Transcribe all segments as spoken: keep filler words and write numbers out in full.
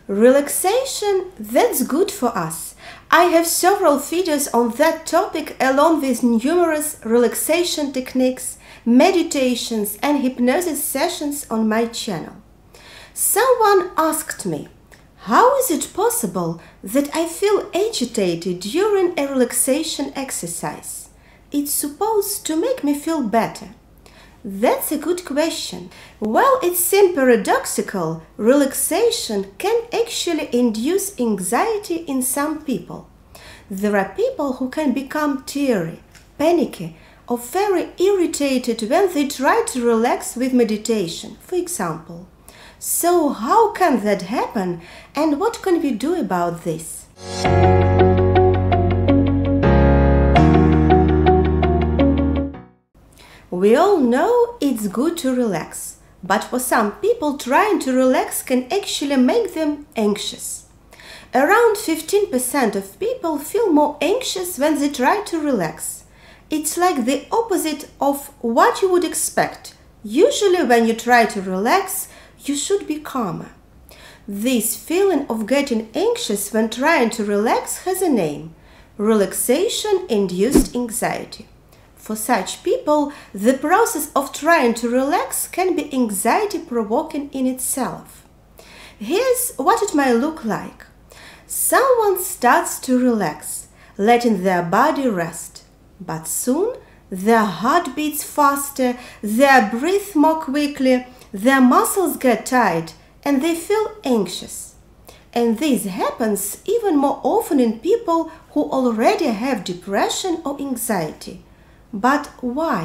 Relaxation, that's good for us. I have several videos on that topic along with numerous relaxation techniques, meditations and hypnosis sessions on my channel. Someone asked me, how is it possible that I feel agitated during a relaxation exercise? It's supposed to make me feel better. That's a good question. Well, it seems paradoxical. Relaxation can actually induce anxiety in some people. There are people who can become teary, panicky, or very irritated when they try to relax with meditation, for example. So how can that happen, and what can we do about this? We all know it's good to relax, but for some people trying to relax can actually make them anxious. Around fifteen percent of people feel more anxious when they try to relax. It's like the opposite of what you would expect. Usually when you try to relax, you should be calmer. This feeling of getting anxious when trying to relax has a name: relaxation-induced anxiety. For such people, the process of trying to relax can be anxiety-provoking in itself. Here's what it might look like. Someone starts to relax, letting their body rest. But soon, their heart beats faster, they breathe more quickly, their muscles get tight, and they feel anxious. And this happens even more often in people who already have depression or anxiety. But why?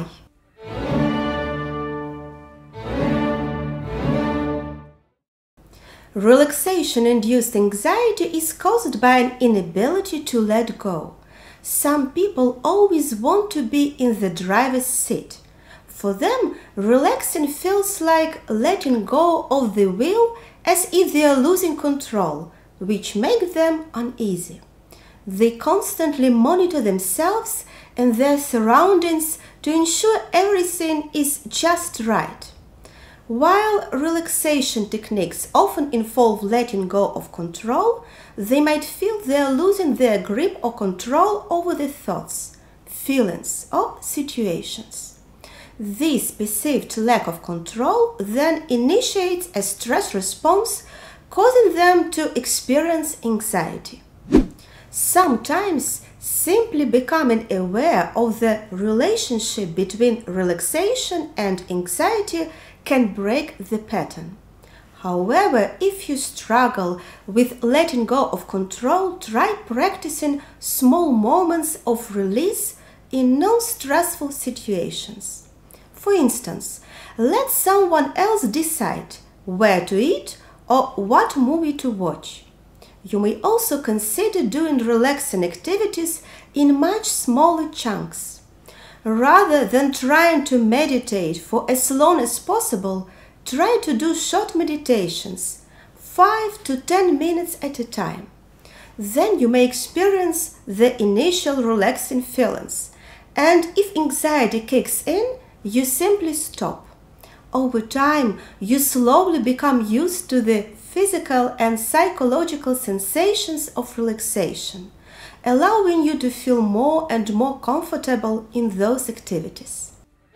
Relaxation-induced anxiety is caused by an inability to let go. Some people always want to be in the driver's seat. For them, relaxing feels like letting go of the wheel, as if they are losing control, which makes them uneasy. They constantly monitor themselves and their surroundings to ensure everything is just right. While relaxation techniques often involve letting go of control, they might feel they are losing their grip or control over their thoughts, feelings, or situations. This perceived lack of control then initiates a stress response, causing them to experience anxiety. Sometimes, simply becoming aware of the relationship between relaxation and anxiety can break the pattern. However, if you struggle with letting go of control, try practicing small moments of release in non-stressful situations. For instance, let someone else decide where to eat or what movie to watch. You may also consider doing relaxing activities in much smaller chunks. Rather than trying to meditate for as long as possible, try to do short meditations, five to ten minutes at a time. Then you may experience the initial relaxing feelings, and if anxiety kicks in, you simply stop. Over time, you slowly become used to the physical and psychological sensations of relaxation, allowing you to feel more and more comfortable in those activities.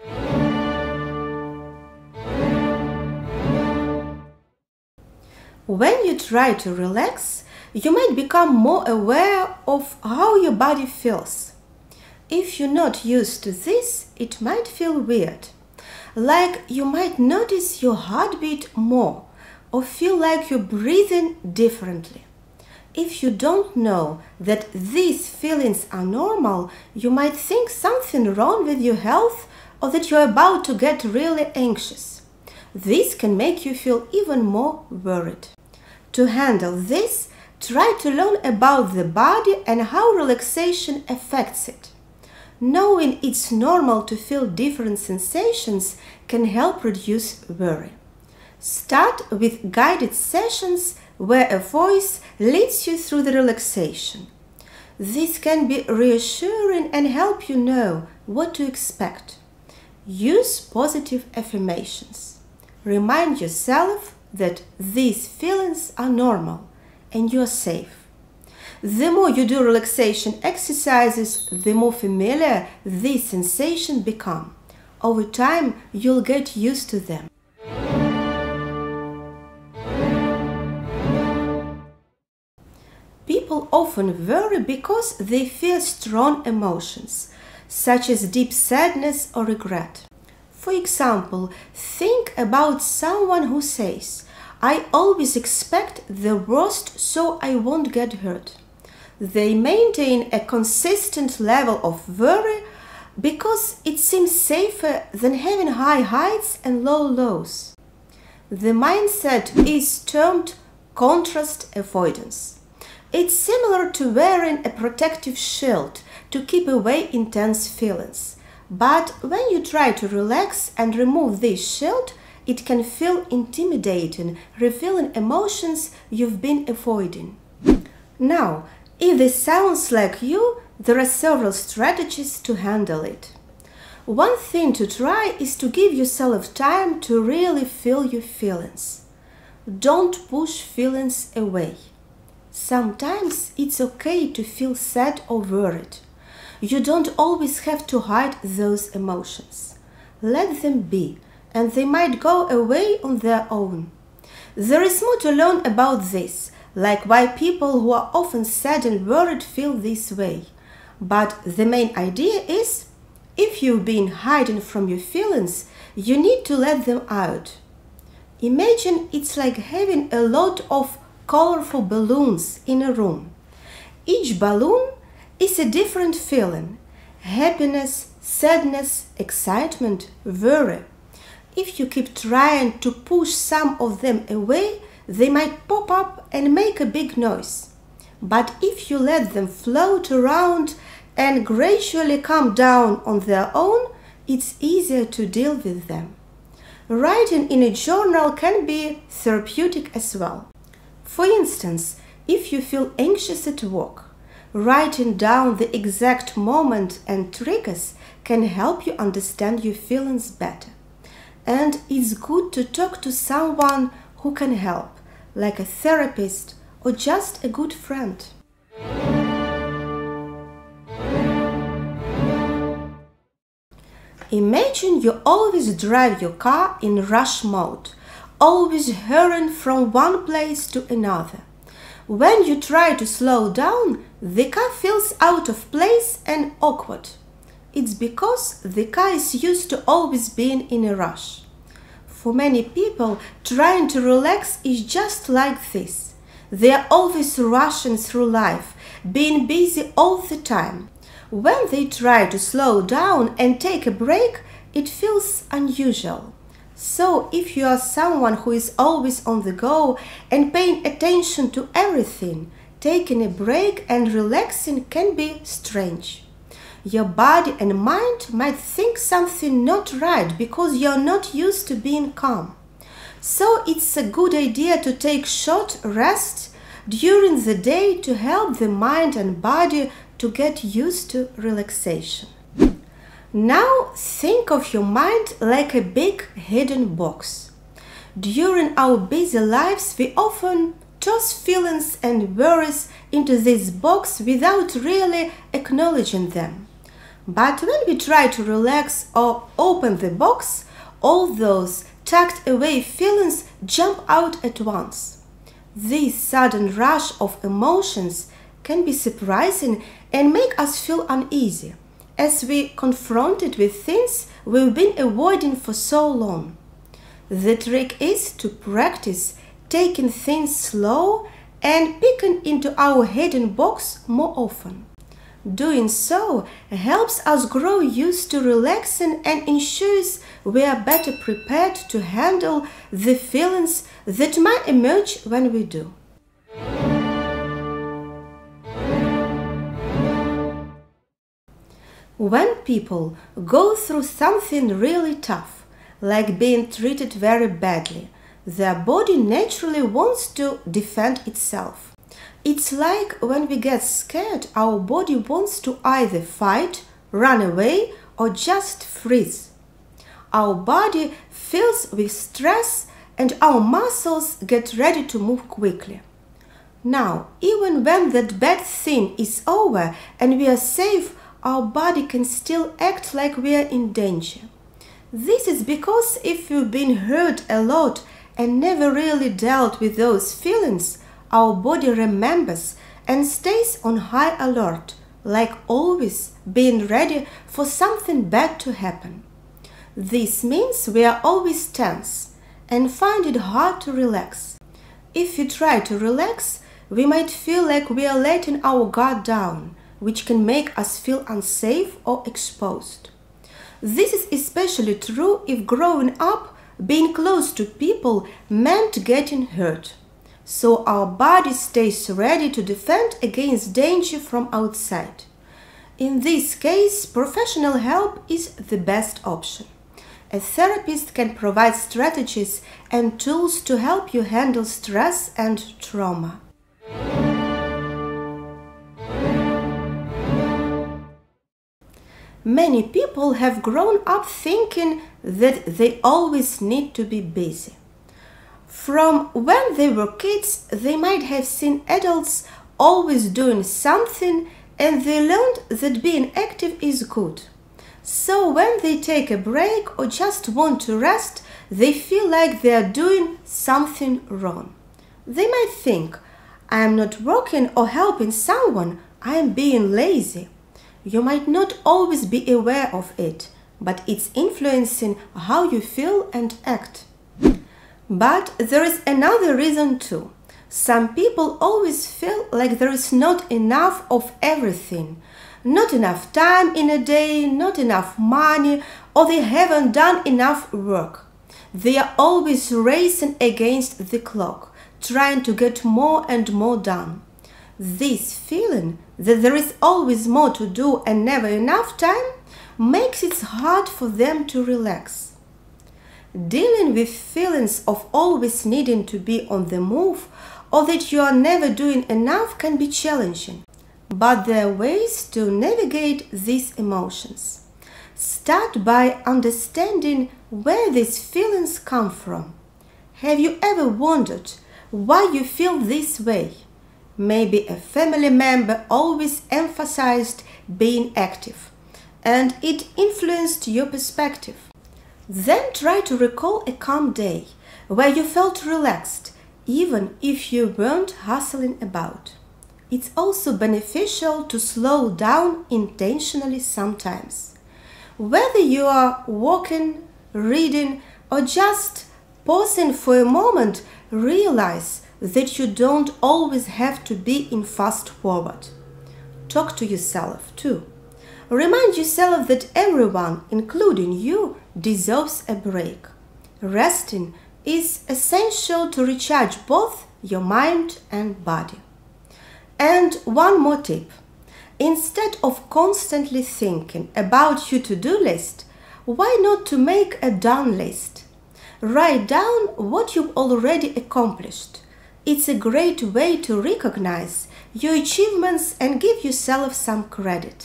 When you try to relax, you might become more aware of how your body feels. If you're not used to this, it might feel weird. Like you might notice your heartbeat more, or feel like you're breathing differently. If you don't know that these feelings are normal, you might think something wrong with your health or that you're about to get really anxious. This can make you feel even more worried. To handle this, try to learn about the body and how relaxation affects it. Knowing it's normal to feel different sensations can help reduce worry. Start with guided sessions where a voice leads you through the relaxation. This can be reassuring and help you know what to expect. Use positive affirmations. Remind yourself that these feelings are normal and you're safe. The more you do relaxation exercises, the more familiar these sensations become. Over time, you'll get used to them. People often worry because they feel strong emotions, such as deep sadness or regret. For example, think about someone who says, "I always expect the worst so I won't get hurt." They maintain a consistent level of worry because it seems safer than having high highs and low lows. The mindset is termed contrast avoidance. It's similar to wearing a protective shield to keep away intense feelings. But when you try to relax and remove this shield, it can feel intimidating, revealing emotions you've been avoiding. Now, if this sounds like you, there are several strategies to handle it. One thing to try is to give yourself time to really feel your feelings. Don't push feelings away. Sometimes it's okay to feel sad or worried. You don't always have to hide those emotions. Let them be, and they might go away on their own. There is more to learn about this, like why people who are often sad and worried feel this way. But the main idea is, if you've been hiding from your feelings, you need to let them out. Imagine it's like having a lot of colorful balloons in a room. Each balloon is a different feeling: happiness, sadness, excitement, worry. If you keep trying to push some of them away, they might pop up and make a big noise. But if you let them float around and gradually come down on their own, it's easier to deal with them. Writing in a journal can be therapeutic as well. For instance, if you feel anxious at work, writing down the exact moment and triggers can help you understand your feelings better. And it's good to talk to someone who can help, like a therapist or just a good friend. Imagine you always drive your car in rush mode, always hurrying from one place to another. When you try to slow down, the car feels out of place and awkward. It's because the car is used to always being in a rush. For many people, trying to relax is just like this. They are always rushing through life, being busy all the time. When they try to slow down and take a break, it feels unusual. So if you are someone who is always on the go and paying attention to everything, taking a break and relaxing can be strange. Your body and mind might think something not right because you're not used to being calm. So it's a good idea to take short rests during the day to help the mind and body to get used to relaxation. Now think of your mind like a big hidden box. During our busy lives, we often toss feelings and worries into this box without really acknowledging them. But when we try to relax or open the box, all those tucked away feelings jump out at once. This sudden rush of emotions can be surprising and make us feel uneasy, as we confronted with things we've been avoiding for so long. The trick is to practice taking things slow and peeking into our hidden box more often. Doing so helps us grow used to relaxing and ensures we are better prepared to handle the feelings that might emerge when we do. When people go through something really tough, like being treated very badly, their body naturally wants to defend itself. It's like when we get scared, our body wants to either fight, run away, or just freeze. Our body fills with stress and our muscles get ready to move quickly. Now, even when that bad thing is over and we are safe, our body can still act like we are in danger. This is because if you've been hurt a lot and never really dealt with those feelings, our body remembers and stays on high alert, like always being ready for something bad to happen. This means we are always tense and find it hard to relax. If we try to relax, we might feel like we are letting our guard down, which can make us feel unsafe or exposed. This is especially true if growing up, being close to people meant getting hurt. So our body stays ready to defend against danger from outside. In this case, professional help is the best option. A therapist can provide strategies and tools to help you handle stress and trauma. Many people have grown up thinking that they always need to be busy. From when they were kids, they might have seen adults always doing something and they learned that being active is good. So when they take a break or just want to rest, they feel like they are doing something wrong. They might think, I am not working or helping someone, I am being lazy. You might not always be aware of it, but it's influencing how you feel and act. But there is another reason too. Some people always feel like there is not enough of everything. Not enough time in a day, not enough money, or they haven't done enough work. They are always racing against the clock, trying to get more and more done. This feeling that there is always more to do and never enough time makes it hard for them to relax. Dealing with feelings of always needing to be on the move or that you are never doing enough can be challenging, but there are ways to navigate these emotions. Start by understanding where these feelings come from. Have you ever wondered why you feel this way? Maybe a family member always emphasized being active, and it influenced your perspective. Then try to recall a calm day where you felt relaxed, even if you weren't hustling about. It's also beneficial to slow down intentionally sometimes. Whether you are walking, reading, or just pausing for a moment, realize that you don't always have to be in fast forward. Talk to yourself too. Remind yourself that everyone, including you, deserves a break. Resting is essential to recharge both your mind and body. And one more tip. Instead of constantly thinking about your to-do list, why not to make a done list? Write down what you've already accomplished. It's a great way to recognize your achievements and give yourself some credit.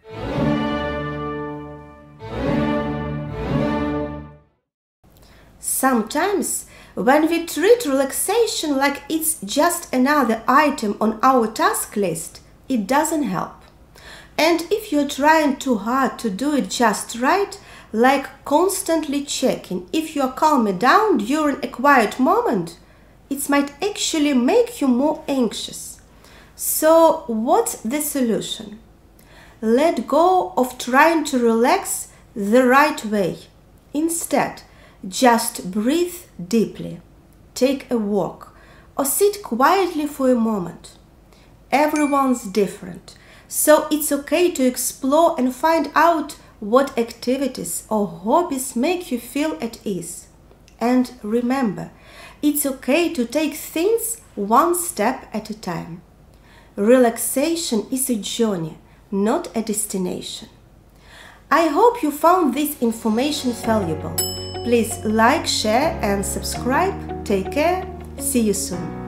Sometimes, when we treat relaxation like it's just another item on our task list, it doesn't help. And if you're trying too hard to do it just right, like constantly checking if you're calming down during a quiet moment, it might actually make you more anxious. So what's the solution? Let go of trying to relax the right way. Instead, just breathe deeply, take a walk, or sit quietly for a moment. Everyone's different, so it's okay to explore and find out what activities or hobbies make you feel at ease. And remember, it's okay to take things one step at a time. Relaxation is a journey, not a destination. I hope you found this information valuable. Please like, share and subscribe. Take care. See you soon.